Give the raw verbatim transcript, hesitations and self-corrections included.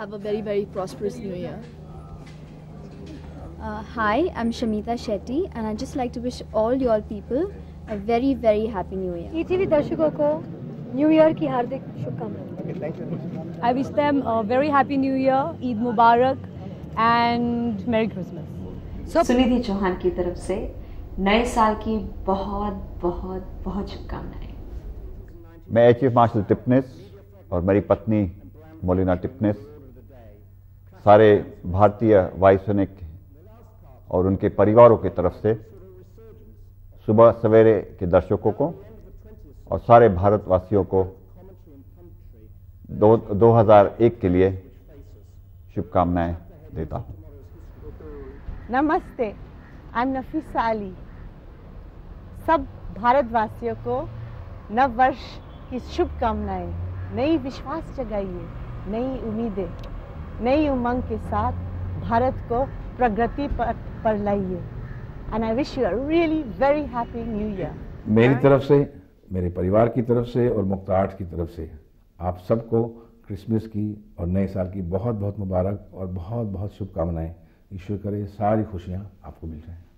have a very, very prosperous new year. Uh, hi, I'm Shamita Shetty and I'd just like to wish all your people a very, very happy new year. E T V दर्शकों को new year की हार्दिक शुभकामनाएं. I wish them a very happy new year, Eid Mubarak and Merry Christmas. So, Sunidhi Chauhan की तरफ से नए साल की बहुत बहुत बहुत शुभकामनाएं. मैं एच चीफ मार्शल टिपनेस और मेरी पत्नी मोलिना टिपनेस सारे भारतीय वायुसैनिक और उनके परिवारों की तरफ से सुबह सवेरे के दर्शकों को और सारे भारतवासियों को दो, दो हज़ार एक के लिए शुभकामनाएं देता हूं. नमस्ते, आई एम नफीसा अली. सब भारतवासियों को नव वर्ष की शुभकामनाएं. नई विश्वास जगाइए, नई उम्मीदें, नई उमंग के साथ भारत को प्रगति पर, पर लाइए. And I wish you a really very happy new year. मेरी तरफ से, मेरे परिवार की तरफ से और मुक्ता आर्ट की तरफ से आप सबको क्रिसमस की और नए साल की बहुत बहुत मुबारक और बहुत बहुत शुभकामनाएं. ईश्वर करे सारी खुशियां आपको मिल जाएं.